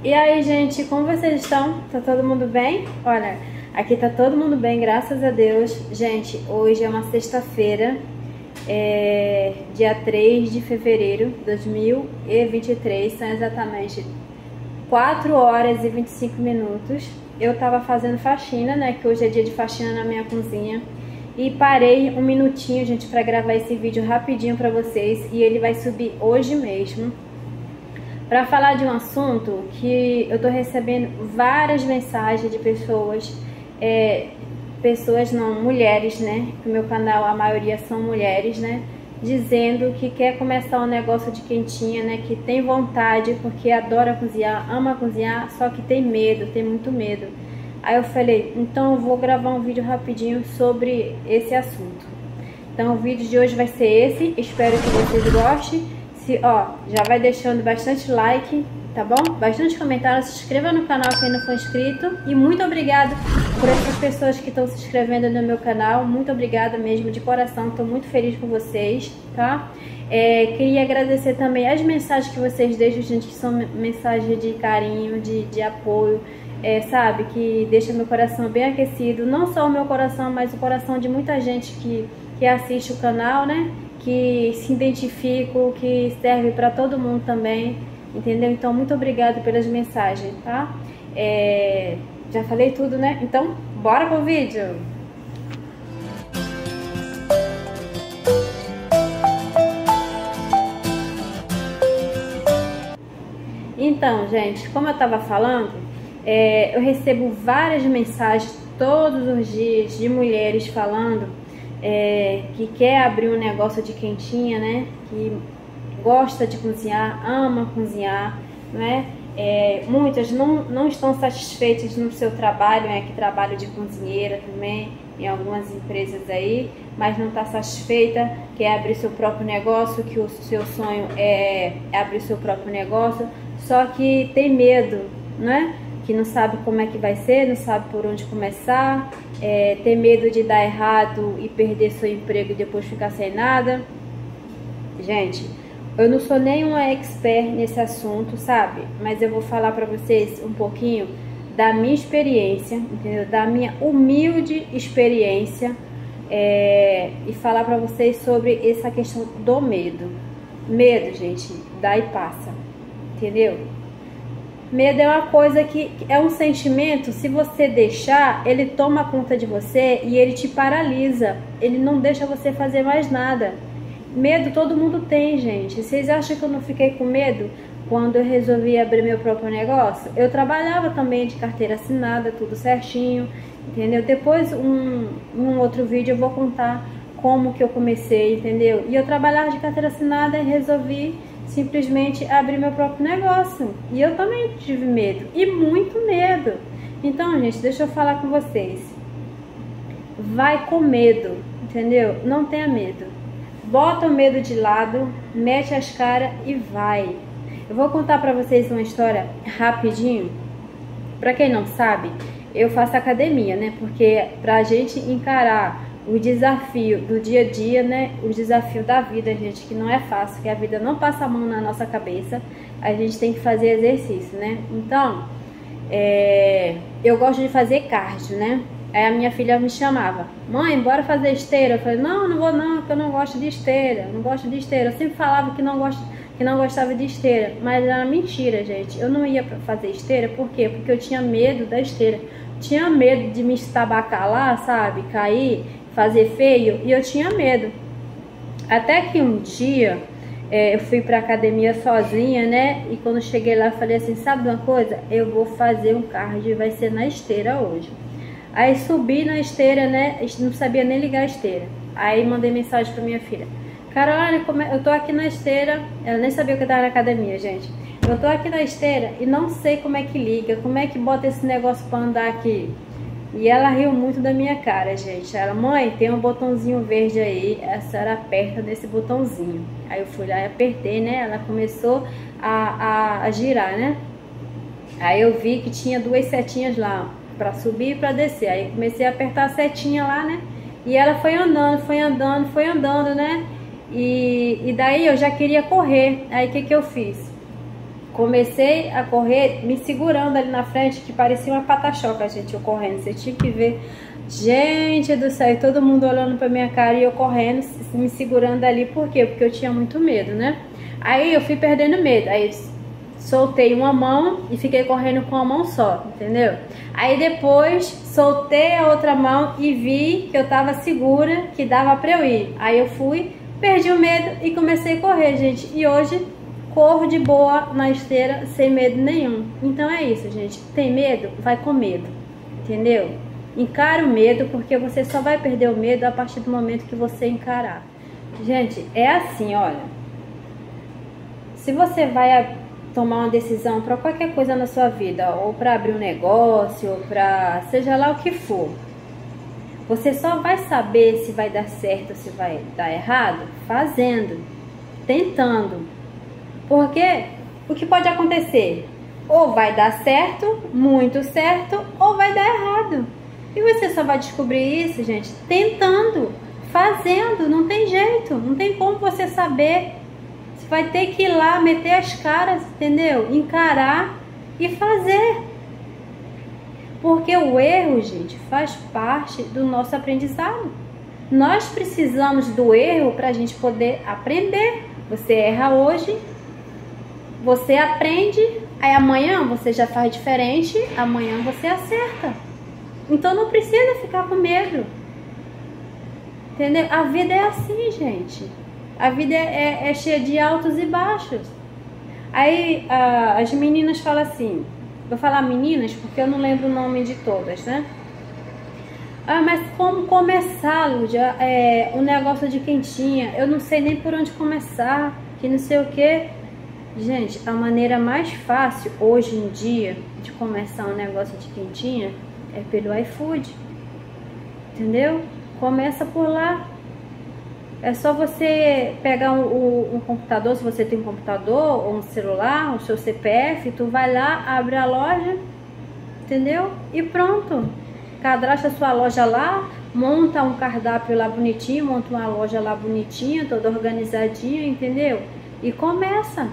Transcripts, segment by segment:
E aí, gente, como vocês estão? Tá todo mundo bem? Olha, aqui tá todo mundo bem, graças a Deus. Gente, hoje é uma sexta-feira, dia 3 de fevereiro de 2023, são exatamente 4 horas e 25 minutos. Eu tava fazendo faxina, né, que hoje é dia de faxina na minha cozinha. E parei um minutinho, gente, pra gravar esse vídeo rapidinho pra vocês. E ele vai subir hoje mesmo, para falar de um assunto que eu tô recebendo várias mensagens de pessoas, mulheres, né? No meu canal a maioria são mulheres, né? Dizendo que quer começar um negócio de quentinha, né? Que tem vontade, porque adora cozinhar, ama cozinhar, só que tem medo, tem muito medo. Aí eu falei, então eu vou gravar um vídeo rapidinho sobre esse assunto. Então o vídeo de hoje vai ser esse, espero que vocês gostem. Já vai deixando bastante like, tá bom? Bastante comentário, se inscreva no canal quem não for inscrito. E muito obrigada por essas pessoas que estão se inscrevendo no meu canal. Muito obrigada mesmo, de coração, estou muito feliz com vocês, tá? Queria agradecer também as mensagens que vocês deixam, gente, que são mensagens de carinho, de apoio, sabe? Que deixa meu coração bem aquecido. Não só o meu coração, mas o coração de muita gente que assiste o canal, né? Que se identificam, que serve para todo mundo também, entendeu? Então, muito obrigada pelas mensagens, tá? Já falei tudo, né? Então, bora pro vídeo! Então, gente, como eu tava falando, eu recebo várias mensagens todos os dias de mulheres falando que quer abrir um negócio de quentinha, né? Que gosta de cozinhar, ama cozinhar, né? Muitas não estão satisfeitas no seu trabalho, que trabalho de cozinheira também, em algumas empresas aí, mas não está satisfeita, quer abrir seu próprio negócio, que o seu sonho é abrir seu próprio negócio, só que tem medo, né? Que não sabe como é que vai ser, não sabe por onde começar, tem medo de dar errado e perder seu emprego e depois ficar sem nada. Gente, eu não sou nenhuma expert nesse assunto, sabe? Mas eu vou falar pra vocês um pouquinho da minha experiência, entendeu? Da minha humilde experiência, e falar pra vocês sobre essa questão do medo. Medo, gente, dá e passa, entendeu? Medo é uma coisa que é um sentimento, se você deixar, ele toma conta de você e ele te paralisa, ele não deixa você fazer mais nada. Medo todo mundo tem, gente. Vocês acham que eu não fiquei com medo quando eu resolvi abrir meu próprio negócio? Eu trabalhava também de carteira assinada, tudo certinho, entendeu? Depois, um outro vídeo eu vou contar como que eu comecei, entendeu? E eu trabalhava de carteira assinada e resolvi simplesmente abrir meu próprio negócio. E eu também tive medo, e muito medo. Então, gente, deixa eu falar com vocês. Vai com medo, entendeu? Não tenha medo. Bota o medo de lado, mete as caras e vai. Eu vou contar pra vocês uma história rapidinho. Pra quem não sabe, eu faço academia, né? Porque pra gente encarar o desafio do dia a dia, né? O desafio da vida, gente, que não é fácil, que a vida não passa a mão na nossa cabeça, a gente tem que fazer exercício, né? Então, eu gosto de fazer cardio, né? Aí a minha filha me chamava, mãe, bora fazer esteira. Eu falei, não vou não, porque eu não gosto de esteira, não gosto de esteira. Eu sempre falava que não gostava de esteira, mas era mentira, gente. Eu não ia pra fazer esteira, por quê? Porque eu tinha medo da esteira. Tinha medo de me estabacar lá, sabe? Cair, fazer feio, e eu tinha medo. Até que um dia eu fui pra academia sozinha, né? E quando cheguei lá, eu falei assim, sabe uma coisa? Eu vou fazer um cardio e vai ser na esteira hoje. Aí subi na esteira, né? Não sabia nem ligar a esteira. Aí mandei mensagem pra minha filha, Caroline, eu tô aqui na esteira. Ela nem sabia que eu tava na academia, gente. Eu tô aqui na esteira e não sei como é que liga, como é que bota esse negócio pra andar aqui. E ela riu muito da minha cara, gente. Ela, mãe, tem um botãozinho verde aí, a senhora aperta nesse botãozinho. Aí eu fui lá e apertei, né? Ela começou a girar, né? Aí eu vi que tinha duas setinhas lá, pra subir e pra descer. Aí comecei a apertar a setinha lá, né? E ela foi andando, né? E daí eu já queria correr. Aí o que eu fiz? Comecei a correr me segurando ali na frente, que parecia uma pata-choca, gente, eu correndo. Você tinha que ver, gente do céu, e todo mundo olhando pra minha cara e eu correndo, me segurando ali. Por quê? Porque eu tinha muito medo, né? Aí eu fui perdendo medo, aí soltei uma mão e fiquei correndo com a mão só, entendeu? Aí depois soltei a outra mão e vi que eu tava segura, que dava pra eu ir. Aí eu fui, perdi o medo e comecei a correr, gente. E hoje corro de boa na esteira, sem medo nenhum. Então é isso, gente. Tem medo? Vai com medo, entendeu? Encara o medo, porque você só vai perder o medo a partir do momento que você encarar. Gente, é assim, olha. Se você vai tomar uma decisão para qualquer coisa na sua vida, ou para abrir um negócio, ou para seja lá o que for, você só vai saber se vai dar certo ou se vai dar errado fazendo, tentando. Porque o que pode acontecer? Ou vai dar certo, muito certo, ou vai dar errado. E você só vai descobrir isso, gente, tentando, fazendo. Não tem jeito, não tem como você saber. Você vai ter que ir lá, meter as caras, entendeu? Encarar e fazer. Porque o erro, gente, faz parte do nosso aprendizado. Nós precisamos do erro para a gente poder aprender. Você erra hoje, você aprende, aí amanhã você já faz diferente, amanhã você acerta. Então não precisa ficar com medo. Entendeu? A vida é assim, gente. A vida é cheia de altos e baixos. Aí as meninas falam assim, vou falar meninas porque eu não lembro o nome de todas, né? Ah, mas como começar, Lúdia? Um negócio de quentinha, eu não sei nem por onde começar, que não sei o que. Gente, a maneira mais fácil hoje em dia de começar um negócio de quentinha é pelo iFood, entendeu? Começa por lá. É só você pegar um computador, se você tem um computador ou um celular, o seu CPF, tu vai lá, abre a loja, entendeu? E pronto. Cadastra a sua loja lá, monta um cardápio lá bonitinho, monta uma loja lá bonitinha, toda organizadinha, entendeu? E começa.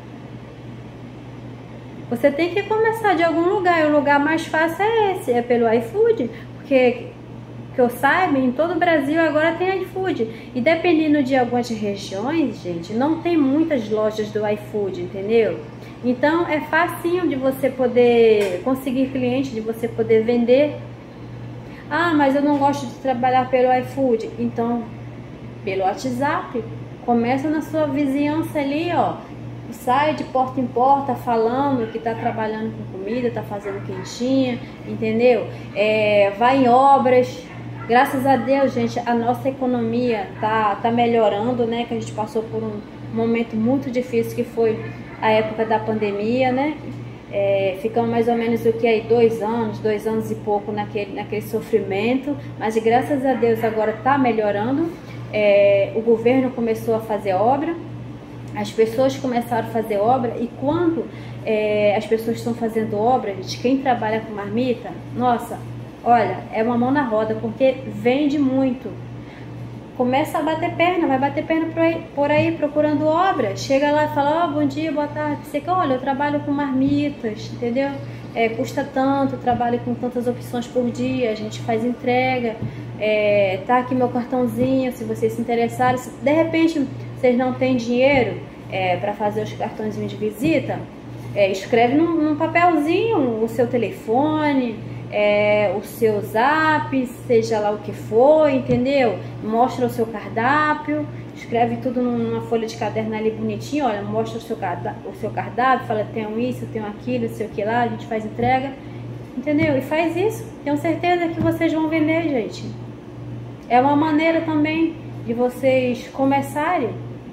Você tem que começar de algum lugar, e o lugar mais fácil é esse, é pelo iFood, porque que eu saiba, em todo o Brasil agora tem iFood. E dependendo de algumas regiões, gente, não tem muitas lojas do iFood, entendeu? Então é facinho de você poder conseguir cliente, de você poder vender. Ah, mas eu não gosto de trabalhar pelo iFood. Então, pelo WhatsApp, começa na sua vizinhança ali, ó. Sai de porta em porta falando que tá trabalhando com comida, tá fazendo quentinha, entendeu? Vai em obras. Graças a Deus, gente, a nossa economia tá melhorando, né? Que a gente passou por um momento muito difícil, que foi a época da pandemia, né? Ficamos mais ou menos o que aí 2 anos e pouco naquele sofrimento, mas graças a Deus agora tá melhorando. O governo começou a fazer obra, as pessoas começaram a fazer obra, e quando as pessoas estão fazendo obra, gente, quem trabalha com marmita, nossa, olha, é uma mão na roda, porque vende muito. Começa a bater perna, vai bater perna por aí procurando obra. Chega lá e fala, bom dia, boa tarde. Você que, olha, eu trabalho com marmitas, entendeu? Custa tanto, trabalho com tantas opções por dia, a gente faz entrega. Tá aqui meu cartãozinho, se vocês se interessarem. Se de repente vocês não têm dinheiro para fazer os cartõezinhos de visita, escreve num papelzinho o seu telefone, o seu zap, seja lá o que for, entendeu? Mostra o seu cardápio, escreve tudo numa folha de caderno ali bonitinho, olha, mostra o seu cardápio, fala, tenho isso, tenho aquilo, não sei o que lá, a gente faz entrega, entendeu? E faz isso, tenho certeza que vocês vão vender, gente. É uma maneira também de vocês começarem.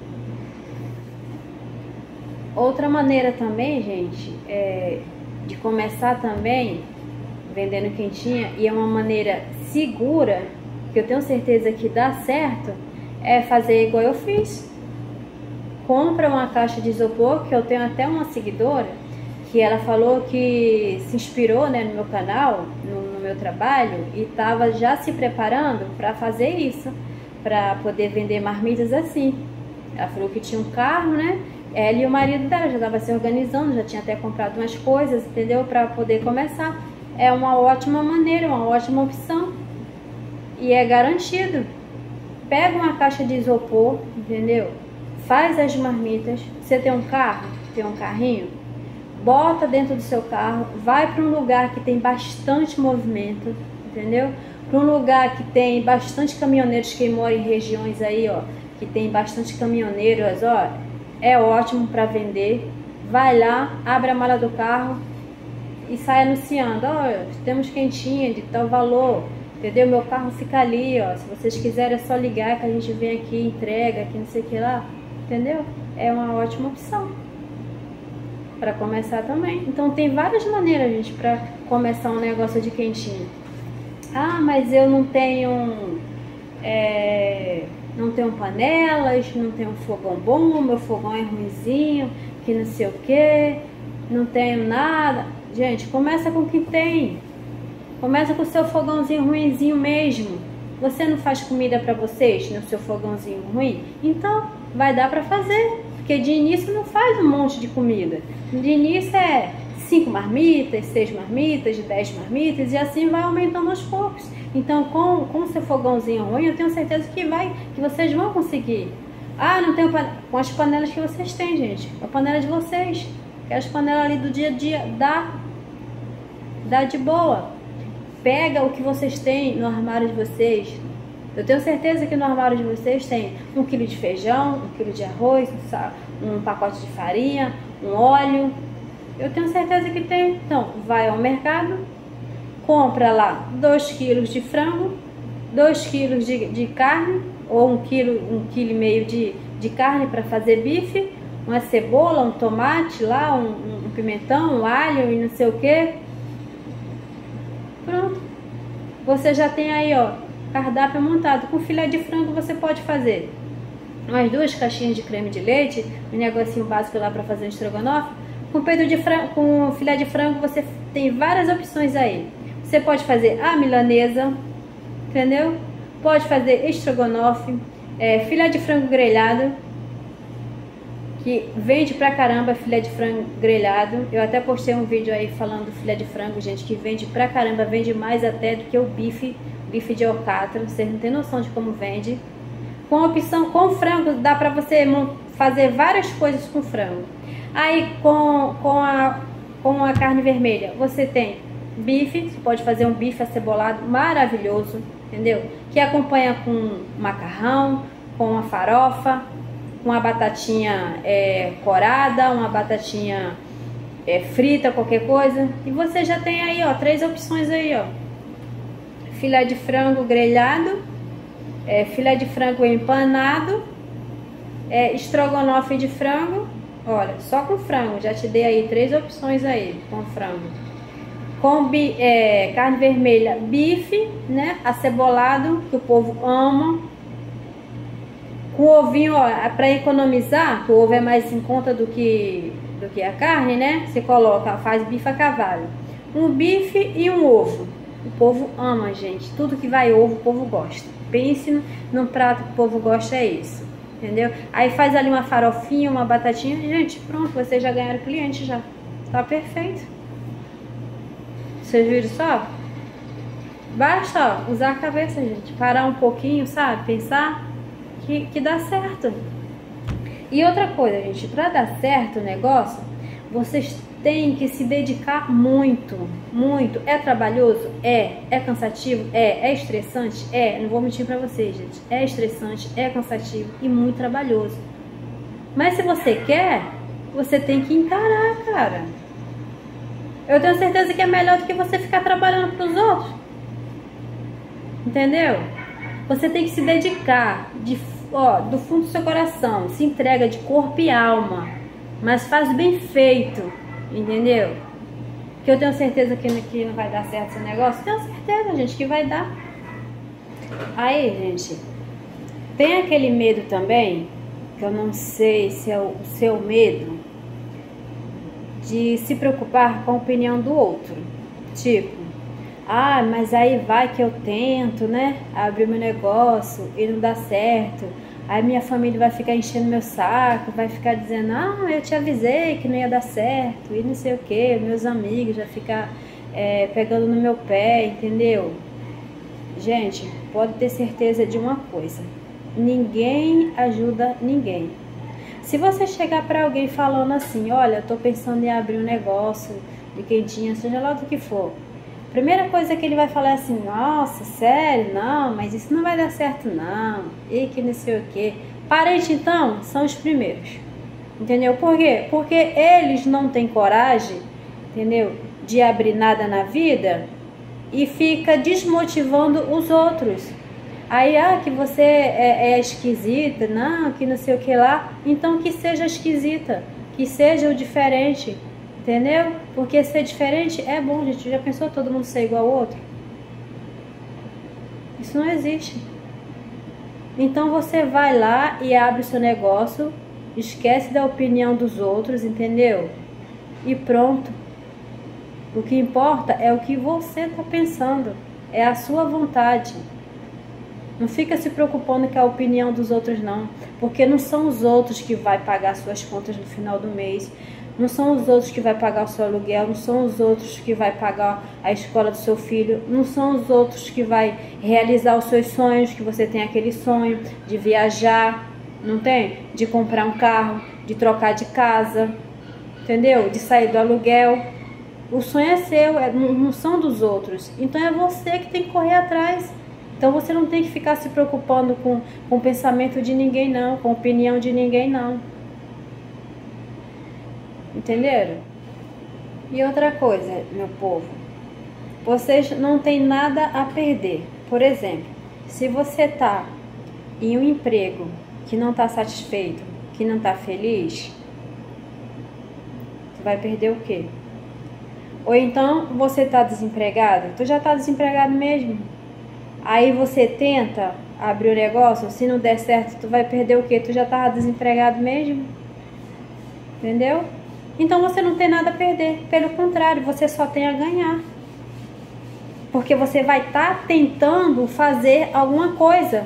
Outra maneira também, gente, de começar também vendendo quentinha, e é uma maneira segura, que eu tenho certeza que dá certo, é fazer igual eu fiz. Compra uma caixa de isopor, que eu tenho até uma seguidora que ela falou que se inspirou, né, no meu canal, no meu trabalho, e estava já se preparando para fazer isso, para poder vender marmitas assim. Ela falou que tinha um carro, né, Ela e o marido dela já estava se organizando, já tinha até comprado umas coisas, entendeu? Para poder começar. É uma ótima maneira, uma ótima opção. E é garantido. Pega uma caixa de isopor, entendeu? Faz as marmitas. Você tem um carro? Tem um carrinho? Bota dentro do seu carro. Vai para um lugar que tem bastante movimento, entendeu? Para um lugar que tem bastante caminhoneiros, que moram em regiões aí, ó, que tem bastante caminhoneiros, ó, é ótimo para vender. Vai lá, abre a mala do carro e sai anunciando, ó, temos quentinha de tal valor, entendeu? Meu carro fica ali, ó, se vocês quiserem é só ligar que a gente vem aqui, entrega, aqui não sei o que lá, entendeu? É uma ótima opção para começar também. Então tem várias maneiras, gente, para começar um negócio de quentinha. Ah, mas eu não tenho não tenho panelas, não tenho fogão bom, meu fogão é ruinzinho, que não sei o que, não tenho nada. Gente, começa com o que tem. Começa com o seu fogãozinho ruinzinho mesmo. Você não faz comida para vocês no seu fogãozinho ruim? Então, vai dar para fazer. Porque de início não faz um monte de comida. De início é 5 marmitas, 6 marmitas, 10 marmitas e assim vai aumentando aos poucos. Então, com o seu fogãozinho ruim, eu tenho certeza que vocês vão conseguir. Ah, não tenho com as panelas que vocês têm, gente. A panela de vocês. Que as panelas ali do dia a dia dá de boa. Pega o que vocês têm no armário de vocês. Eu tenho certeza que no armário de vocês tem 1 quilo de feijão, 1 quilo de arroz, um pacote de farinha, um óleo. Eu tenho certeza que tem. Então, vai ao mercado, compra lá 2 quilos de frango, 2 quilos de carne, ou 1 quilo e meio de carne para fazer bife, uma cebola, um tomate lá, um pimentão, um alho e não sei o que. Pronto. Você já tem aí, ó, cardápio montado. Com filé de frango você pode fazer umas 2 caixinhas de creme de leite, um negocinho básico lá para fazer um estrogonofe. Com peito de frango, com filé de frango você tem várias opções aí. Você pode fazer a milanesa, entendeu? Pode fazer estrogonofe, filé de frango grelhado, que vende pra caramba filé de frango grelhado. Eu até postei um vídeo aí falando do filé de frango, gente, que vende pra caramba, vende mais até do que o bife de alcatra. Vocês não tem noção de como vende. Com opção com frango, dá pra você fazer várias coisas com frango. Aí com a carne vermelha, você tem bife, você pode fazer um bife acebolado maravilhoso, entendeu? Que acompanha com macarrão, com uma farofa, com uma batatinha corada, uma batatinha frita, qualquer coisa. E você já tem aí, ó, 3 opções aí, ó. Filé de frango grelhado, filé de frango empanado, estrogonofe de frango. Olha, só com frango, já te dei aí 3 opções aí com frango. Com carne vermelha, bife, né, acebolado, que o povo ama. Com ovinho, ó, para economizar, que o ovo é mais em conta do que a carne, né? Você faz bife a cavalo. Um bife e um ovo. O povo ama, gente. Tudo que vai ovo, o povo gosta. Pense num prato que o povo gosta, é isso. Entendeu? Aí faz ali uma farofinha, uma batatinha. Gente, pronto, vocês já ganharam cliente já. Tá perfeito. Vocês viram só? Basta, ó, usar a cabeça, gente. Parar um pouquinho, sabe? Pensar que dá certo. E outra coisa, gente, para dar certo o negócio, vocês têm que se dedicar muito, muito. É trabalhoso? É cansativo? É estressante? Não vou mentir pra vocês, gente. É estressante, é cansativo e muito trabalhoso. Mas se você quer, você tem que encarar, cara. Eu tenho certeza que é melhor do que você ficar trabalhando pros outros. Entendeu? Você tem que se dedicar do fundo do seu coração, se entrega de corpo e alma, mas faz bem feito, entendeu? Que eu tenho certeza que não vai dar certo esse negócio. Tenho certeza, gente, que vai dar. Aí, gente, tem aquele medo também, que eu não sei se é o seu medo, de se preocupar com a opinião do outro. Tipo, mas aí vai que eu tento, né, abrir meu negócio e não dá certo. Aí minha família vai ficar enchendo meu saco, vai ficar dizendo, ah, eu te avisei que não ia dar certo, e não sei o que, meus amigos vai ficar pegando no meu pé, entendeu? Gente, pode ter certeza de uma coisa, ninguém ajuda ninguém. Se você chegar para alguém falando assim, olha, eu tô pensando em abrir um negócio de quentinha, seja lá do que for, primeira coisa que ele vai falar é assim, nossa, sério? Não, mas isso não vai dar certo não, e que não sei o que. Parente então, são os primeiros, entendeu? Por quê? Porque eles não têm coragem, entendeu? De abrir nada na vida e fica desmotivando os outros. Aí, que você é esquisita, não, que não sei o que lá, então que seja esquisita, que seja o diferente, entendeu? Porque ser diferente é bom, gente. Já pensou todo mundo ser igual ao outro? Isso não existe. Então você vai lá e abre o seu negócio, esquece da opinião dos outros, entendeu? E pronto. O que importa é o que você está pensando, é a sua vontade. Não fica se preocupando com a opinião dos outros não, porque não são os outros que vai pagar suas contas no final do mês, não são os outros que vai pagar o seu aluguel, não são os outros que vai pagar a escola do seu filho, não são os outros que vai realizar os seus sonhos, que você tem aquele sonho de viajar, não tem? De comprar um carro, de trocar de casa, entendeu? De sair do aluguel. O sonho é seu, não são dos outros. Então é você que tem que correr atrás. Então você não tem que ficar se preocupando com o pensamento de ninguém não, com a opinião de ninguém não. Entenderam? E outra coisa, meu povo, vocês não têm nada a perder. Por exemplo, se você está em um emprego que não está satisfeito, que não está feliz, você vai perder o quê? Ou então você está desempregado, tu já está desempregado mesmo. Aí você tenta abrir o negócio, se não der certo, tu vai perder o quê? Tu já estava desempregado mesmo. Entendeu? Então você não tem nada a perder. Pelo contrário, você só tem a ganhar. Porque você vai estar tentando fazer alguma coisa.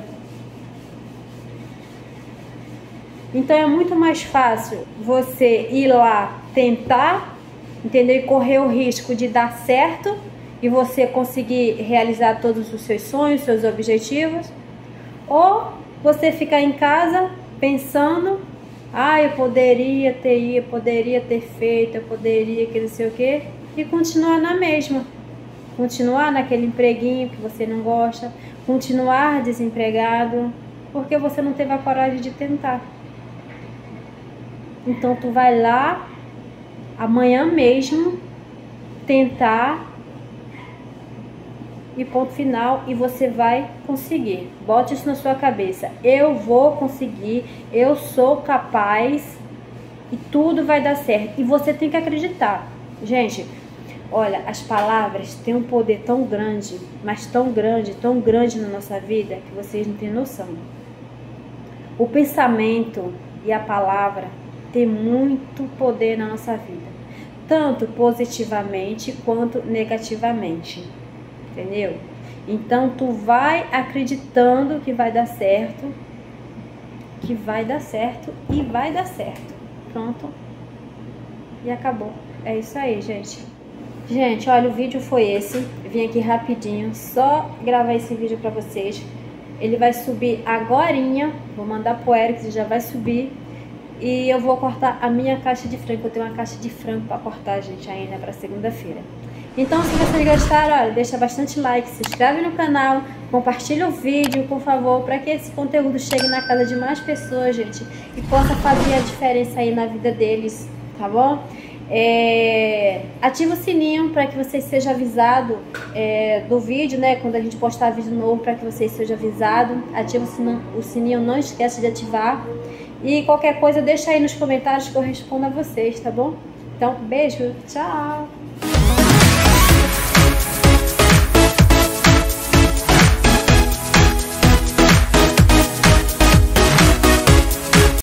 Então é muito mais fácil você ir lá tentar, entendeu? E correr o risco de dar certo e você conseguir realizar todos os seus sonhos, seus objetivos, ou você ficar em casa pensando, eu poderia ter feito, eu poderia que não sei o que, e continuar na mesma, continuar naquele empreguinho que você não gosta, continuar desempregado, porque você não teve a coragem de tentar. Então tu vai lá amanhã mesmo tentar e ponto final, e você vai conseguir. Bote isso na sua cabeça, eu vou conseguir, eu sou capaz e tudo vai dar certo. E você tem que acreditar. Gente, olha, as palavras têm um poder tão grande, mas tão grande na nossa vida, que vocês não têm noção. O pensamento e a palavra tem muito poder na nossa vida, tanto positivamente quanto negativamente. Entendeu? Então tu vai acreditando que vai dar certo, e vai dar certo. Pronto. E acabou. É isso aí, gente. Gente, olha, o vídeo foi esse. Eu vim aqui rapidinho, só gravar esse vídeo pra vocês. Ele vai subir agorinha. Vou mandar pro Eric, já vai subir. E eu vou cortar a minha caixa de frango. Eu tenho uma caixa de frango pra cortar, gente, ainda pra segunda-feira. Então, se vocês gostaram, olha, deixa bastante like, se inscreve no canal, compartilha o vídeo, por favor, para que esse conteúdo chegue na casa de mais pessoas, gente, e possa fazer a diferença aí na vida deles, tá bom? Ativa o sininho para que vocês sejam avisados do vídeo, né? Quando a gente postar vídeo novo, para que vocês sejam avisados. Ativa o sininho, não esquece de ativar. E qualquer coisa, deixa aí nos comentários que eu respondo a vocês, tá bom? Então, beijo, tchau!